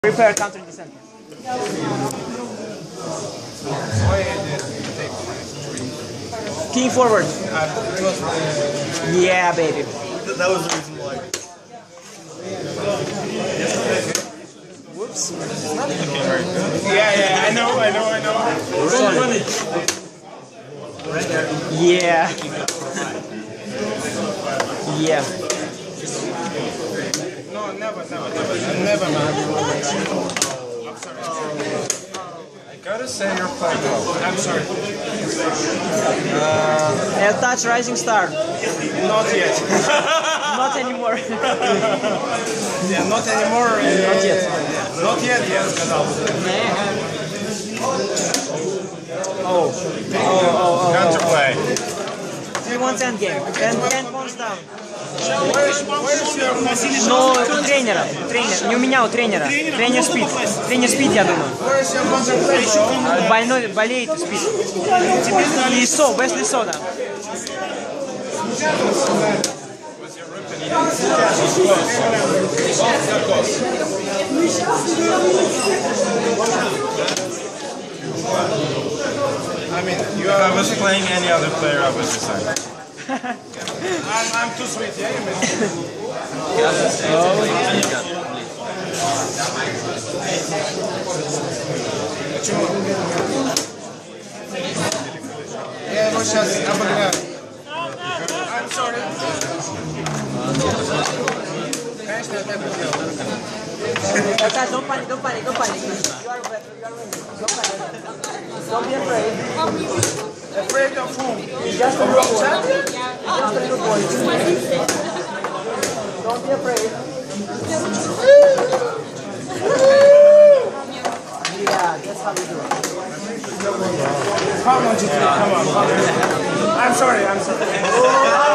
Prepare counter descent. King forward. Yeah, baby. That was the reason why. Whoops. Yeah, I know. Yeah. Yeah. No, never, man. I'm sorry. I gotta say you're playing well. I'm sorry. Eltaj Rising Star. Not yet. Not anymore. Yeah, not anymore. Not yet. Not yet, yes, сказал. Counterplay. He wants endgame. 10 points down. Where's Но у тренера. Не у меня, у тренера. Тренер спит. Тренер спит, я думаю. your contemplation? Больной, болеет и спит. И ИСО, без ИСО, да. I mean, if I was playing any other player, I would decide. I'm too sweet, yeah? Я его сейчас обыграю. I'm sorry. Конечно, я так сделал. Don't panic. You are winning. Don't be afraid. Afraid of whom? Just a little boy. Just a little boy. Don't be afraid. Yeah, that's how we do it. Come on, GT, come on. I'm sorry.